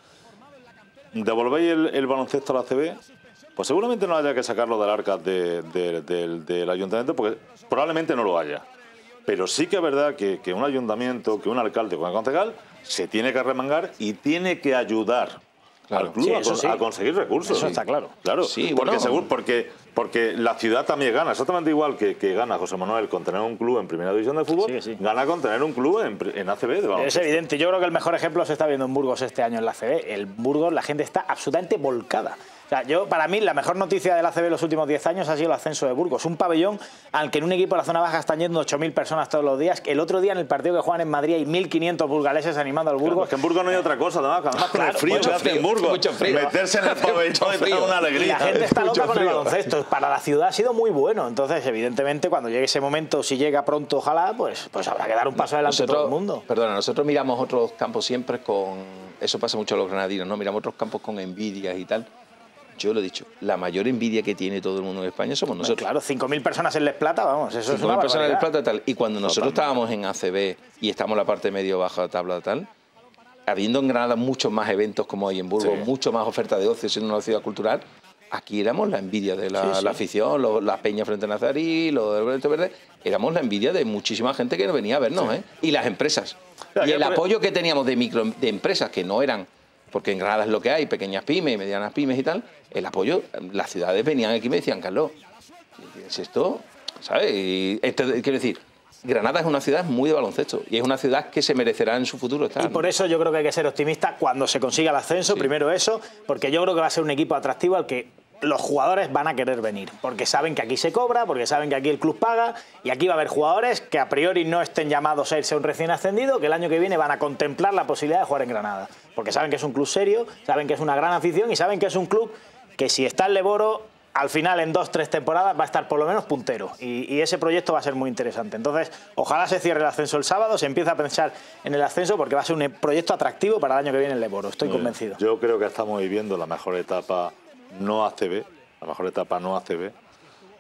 Devolvéis el, el baloncesto a la A C B, pues seguramente no haya que sacarlo del arca de, de, de, del ayuntamiento, porque probablemente no lo haya. Pero sí que es verdad que, que un ayuntamiento, que un alcalde, que un concejal, se tiene que remangar y tiene que ayudar Claro. al club Sí, a, eso sí. a conseguir recursos. Eso está claro. Claro, Sí, porque, bueno. seguro, porque, porque la ciudad también gana, exactamente igual que, que gana José Manuel con tener un club en primera división de fútbol, Sí, sí. gana con tener un club en, en A C B de Es baloncesto. evidente. Yo creo que el mejor ejemplo se está viendo en Burgos este año en la A C B. El Burgos, la gente está absolutamente volcada. O sea, yo, para mí, la mejor noticia de la A C B en los últimos diez años ha sido el ascenso de Burgos. Un pabellón al que en un equipo de la zona baja están yendo ocho mil personas todos los días. El otro día, en el partido que juegan en Madrid, hay mil quinientos burgaleses animando al Burgos. Claro, es que en Burgos no hay otra cosa, además, además con el Claro, frío mucho que hace en frío, Burgos, mucho frío. meterse en el pabellón y frío. dar una Y alegría. la gente está Mucho loca con el frío. baloncesto. Para la ciudad ha sido muy bueno. Entonces, evidentemente, cuando llegue ese momento, si llega pronto, ojalá, pues, pues habrá que dar un paso adelante Nosotros, todo el mundo. Perdona, nosotros miramos otros campos siempre con... Eso pasa mucho a los granadinos, ¿no? Miramos otros campos con envidias y tal. Yo lo he dicho, la mayor envidia que tiene todo el mundo en España somos nosotros. Claro, cinco mil personas en Les Plata, vamos, eso es una personas en el barbaridad. Plata tal. Y cuando nosotros estábamos en A C B y estamos en la parte medio-baja tabla tal, habiendo en Granada muchos más eventos como hay en Burgos, Sí. mucho más oferta de ocio siendo una ciudad cultural, aquí éramos la envidia de la, Sí, sí. la afición, lo, la peña frente a Nazarí, lo del Brento Verde, éramos la envidia de muchísima gente que venía a vernos, ¿eh? Y las empresas. Claro, y que el por- apoyo que teníamos de micro de empresas que no eran, porque en Granada es lo que hay, pequeñas pymes, medianas pymes y tal, el apoyo, las ciudades venían aquí y me decían, Carlos, ¿qué es esto? ¿Sabes? Y esto, quiero decir, Granada es una ciudad muy de baloncesto y es una ciudad que se merecerá en su futuro estar. Y por eso yo creo que hay que ser optimista cuando se consiga el ascenso, Sí. primero eso, porque yo creo que va a ser un equipo atractivo al que los jugadores van a querer venir, porque saben que aquí se cobra, porque saben que aquí el club paga, y aquí va a haber jugadores que a priori no estén llamados a irse a un recién ascendido, que el año que viene van a contemplar la posibilidad de jugar en Granada, porque saben que es un club serio, saben que es una gran afición y saben que es un club que si está en Leboro, al final en dos, tres temporadas va a estar por lo menos puntero, y, y ese proyecto va a ser muy interesante. Entonces, ojalá se cierre el ascenso el sábado, se empiece a pensar en el ascenso, porque va a ser un proyecto atractivo para el año que viene en Leboro, estoy Muy bien. convencido. Yo creo que estamos viviendo la mejor etapa no A C B, la mejor etapa no A C B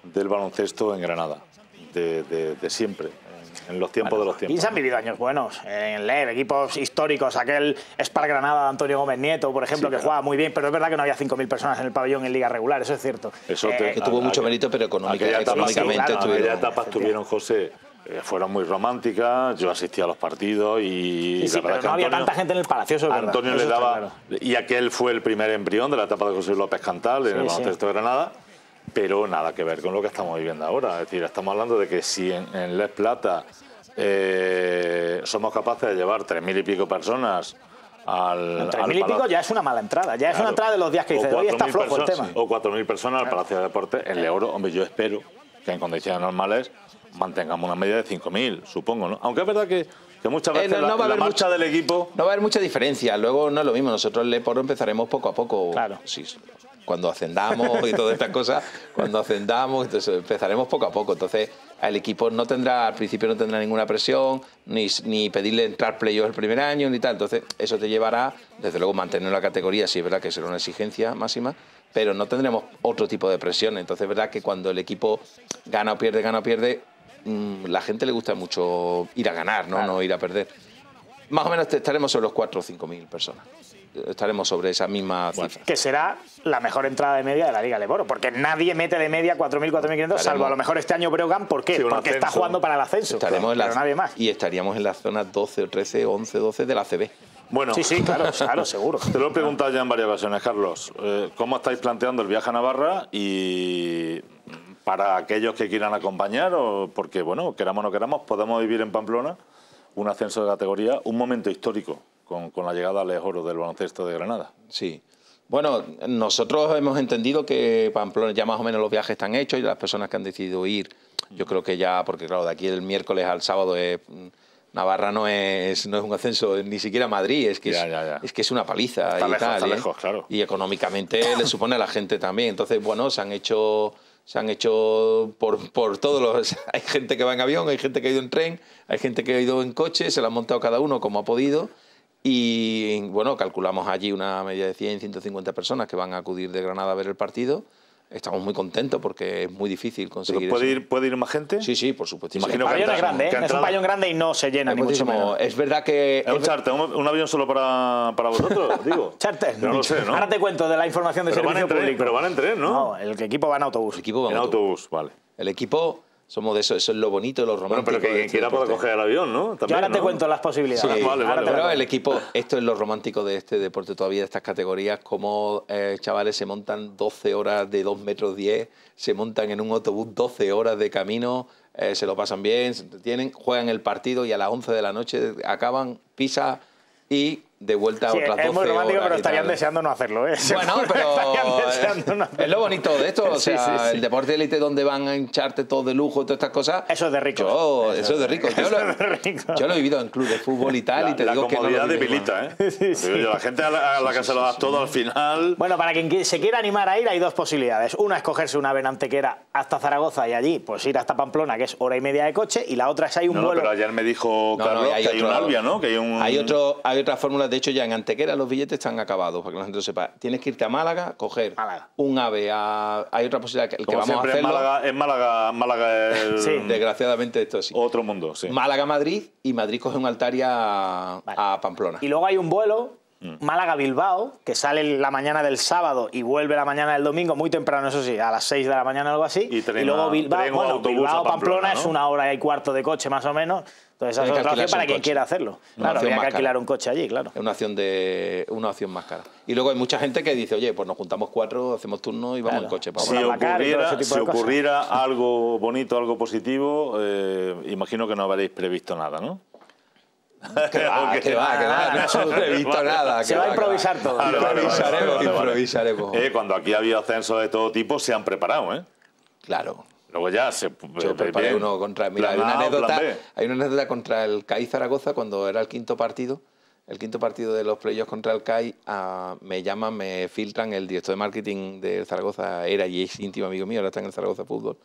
del baloncesto en Granada, de, de, de siempre, en los tiempos bueno, de los tiempos. Y se han vivido años buenos en el L E R, equipos históricos, aquel Spar Granada de Antonio Gómez Nieto, por ejemplo, sí, que claro. jugaba muy bien, pero es verdad que no había cinco mil personas en el pabellón en liga regular, eso es cierto. Eso te, eh, que tuvo a, mucho a, mérito, pero económica, aquella etapa, económicamente sí, claro, aquellas tuvieron... etapas tuvieron, José, eh, fueron muy románticas, yo asistía a los partidos y... Sí, sí, pero no Antonio, había tanta gente en el Palacio, eso es verdad. Antonio eso le daba... Claro. Y aquel fue el primer embrión de la etapa de José López Cantal en sí, el baloncesto sí. de Granada, pero nada que ver con lo que estamos viviendo ahora. Es decir, estamos hablando de que si en, en Les Plata eh, somos capaces de llevar tres mil y pico personas al tres mil y pico ya es una mala entrada, ya es claro. una entrada de los días que dice, hoy está flojo el tema. O cuatro mil personas al Palacio de Deportes, en el Euro, hombre, yo espero que en condiciones normales mantengamos una media de cinco mil, supongo, ¿no? Aunque es verdad que, que muchas veces eh, no, no la, la marcha mucha, del equipo... No va a haber mucha diferencia, luego no es lo mismo, nosotros el Leporo empezaremos poco a poco. Claro. Sí, cuando ascendamos y todas estas cosas, cuando ascendamos, entonces empezaremos poco a poco. Entonces, el equipo no tendrá, al principio no tendrá ninguna presión, ni, ni pedirle entrar playoffs el primer año, ni tal. Entonces, eso te llevará, desde luego, mantener la categoría, sí es verdad que será una exigencia máxima, pero no tendremos otro tipo de presión. Entonces, es verdad que cuando el equipo gana o pierde, gana o pierde, mmm, la gente le gusta mucho ir a ganar, ¿no? Claro. No ir a perder. Más o menos estaremos sobre los cuatro o cinco mil personas. Estaremos sobre esa misma cifra. Bueno, que será la mejor entrada de media de la Liga Leboro, porque nadie mete de media cuatro mil, cuatro mil quinientos, salvo a lo mejor este año Breogán. ¿Por qué? Sí, porque ascenso. Está jugando para el ascenso, estaremos pero en la, nadie más. Y estaríamos en la zona doce o trece, once, doce de la A C B. Bueno, sí, sí, claro, claro, seguro. Te lo he preguntado ya en varias ocasiones, Carlos. Eh, ¿Cómo estáis planteando el viaje a Navarra? Y para aquellos que quieran acompañar, o porque, bueno, queramos o no queramos, podemos vivir en Pamplona un ascenso de categoría, un momento histórico con, con la llegada al Les Oro del baloncesto de Granada. Sí. Bueno, nosotros hemos entendido que Pamplona ya más o menos los viajes están hechos y las personas que han decidido ir, yo creo que ya, porque claro, de aquí el miércoles al sábado es... Navarra no es, no es un ascenso, ni siquiera Madrid, es que, ya, es, ya, ya. es que es una paliza. Está y lejos, tal, está ¿eh? lejos, claro. Y económicamente le supone a la gente también. Entonces, bueno, se han hecho... Se han hecho por, por todos los... Hay gente que va en avión, hay gente que ha ido en tren, hay gente que ha ido en coche, se la han montado cada uno como ha podido. Y bueno, calculamos allí una media de cien, ciento cincuenta personas que van a acudir de Granada a ver el partido. Estamos muy contentos porque es muy difícil conseguir ¿Puede eso. ir, ¿Puede ir más gente? Sí, sí, por supuesto. Imagino el que pabellón es grande, ¿eh? Es un pabellón grande y no se llena es ni mucho menos. Es verdad que... ¿Es un charter, un, un avión solo para, para vosotros, digo? Charter. No lo sé, ¿no? Ahora te cuento de la información de pero servicio van en tren, público. Pero van en tren, ¿no? No, el equipo va en autobús. El equipo va en, en autobús. autobús, vale. El equipo... Somos de eso, eso es lo bonito, lo romántico. Bueno, pero que quien quiera puede coger el avión, ¿no? También, Yo ahora ¿no? te cuento las posibilidades. Sí, vale, vale, pero vale. el equipo, esto es lo romántico de este deporte todavía, de estas categorías, como eh, chavales se montan doce horas de dos metros diez, se montan en un autobús doce horas de camino, eh, se lo pasan bien, se entretienen, juegan el partido y a las once de la noche acaban, pisa y... de vuelta sí, a otras doce es muy romántico, horas pero estarían deseando no hacerlo, ¿eh? Bueno, pero no es lo bonito de esto, o sea, sí, sí, sí. el deporte élite donde van a hincharte todo de lujo y todas estas cosas. Eso es de rico. Yo, eso, eso es de rico. Yo, eso lo, es de rico. yo lo he vivido en clubes de fútbol y tal, la, y te la digo que no comodidad lo debilita, ¿eh? Sí, sí. La gente a la, a la sí, que sí, se lo das sí, todo sí. al final... Bueno, para quien se quiera animar a ir hay dos posibilidades. Una es cogerse una Benantequera hasta Zaragoza y allí pues ir hasta Pamplona, que es hora y media de coche, y la otra es hay un no, vuelo... No, pero ayer me dijo no, Carlos no, hay que hay otro, un Albia, ¿no? Que hay, un... hay, otro, hay otras fórmulas, de hecho ya en Antequera los billetes están acabados, para que la gente lo sepa. Tienes que irte a Málaga, coger Málaga. un AVE a... Hay otra posibilidad, que el Como que vamos a siempre, hacerlo... en Málaga, en Málaga, Málaga es... Sí. Desgraciadamente esto sí. Otro mundo, sí. Málaga-Madrid, y Madrid coge un Altaria a, Vale. a Pamplona. Y luego hay un vuelo Málaga-Bilbao, que sale la mañana del sábado y vuelve la mañana del domingo, muy temprano, eso sí, a las seis de la mañana o algo así. Y, tren, y luego Bilbao, tren bueno, Bilbao-Pamplona, ¿no? Es una hora y cuarto de coche más o menos. Entonces esa es otra opción para quien quiera hacerlo. Una Claro, habría que alquilar cara. un coche allí, claro. Es una opción, de, una opción más cara. Y luego hay mucha gente que dice, oye, pues nos juntamos cuatro, hacemos turno y vamos Claro. en coche. Para Si ocurriera, si ocurriera algo bonito, algo positivo, eh, imagino que no habréis previsto nada, ¿no? Que va, que va, que va, no hemos previsto nada. Se va a improvisar todo. Vale, vale, Improvisaremos, vale, vale. improvisaremos. Eh, cuando aquí había ascensos de todo tipo, se han preparado, ¿eh? Claro. Luego ya se... Yo preparé bien. uno contra... Mira, Plan hay una, A o plan anécdota, B. hay una anécdota contra el C A I Zaragoza cuando era el quinto partido. El quinto partido de los playoffs contra el C A I, uh, me llaman, me filtran, el director de marketing de Zaragoza era y es íntimo amigo mío, ahora está en el Zaragoza Fútbol,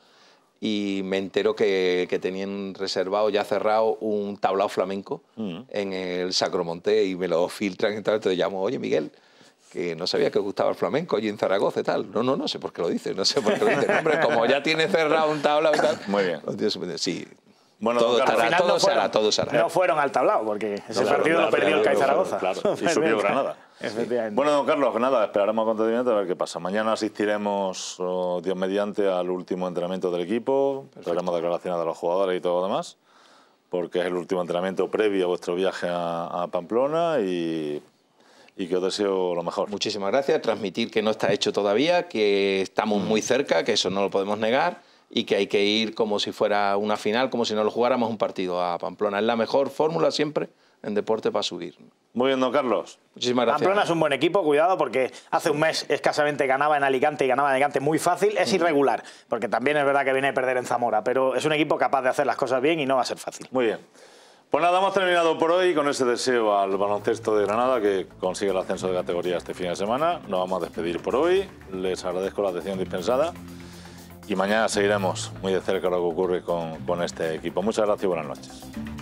y me entero que, que tenían reservado, ya cerrado, un tablao flamenco mm. en el Sacromonte y me lo filtran y tal, entonces llamo, oye Miguel, que no sabía que os gustaba el flamenco allí en Zaragoza y tal. No, no, no sé por qué lo dice, no sé por qué lo dice. No, hombre, como ya tiene cerrado un tablao y tal. Muy bien. Sí. Bueno, todo Carlos, estará, todo no se fueron, hará, todo se hará. No fueron al tablao, porque ese claro, partido claro, lo perdió claro, el CAI Zaragoza. Claro, y subió Granada. Efectivamente. Bueno, don Carlos, nada, esperaremos acontecimientos a ver qué pasa. Mañana asistiremos, oh, Dios mediante, al último entrenamiento del equipo. Haremos declaraciones de los jugadores y todo lo demás, porque es el último entrenamiento previo a vuestro viaje a, a Pamplona y, y que os deseo lo mejor. Muchísimas gracias. Transmitir que no está hecho todavía, que estamos muy cerca, que eso no lo podemos negar y que hay que ir como si fuera una final, como si no lo jugáramos un partido a Pamplona. Es la mejor fórmula siempre en deporte para subir. Muy bien, don Carlos. Muchísimas gracias. Pamplona es un buen equipo, cuidado, porque hace un mes escasamente ganaba en Alicante y ganaba en Alicante muy fácil. Es irregular, porque también es verdad que viene a perder en Zamora, pero es un equipo capaz de hacer las cosas bien y no va a ser fácil. Muy bien. Pues nada, hemos terminado por hoy con ese deseo al baloncesto de Granada que consigue el ascenso de categoría este fin de semana. Nos vamos a despedir por hoy. Les agradezco la atención dispensada y mañana seguiremos muy de cerca lo que ocurre con, con este equipo. Muchas gracias y buenas noches.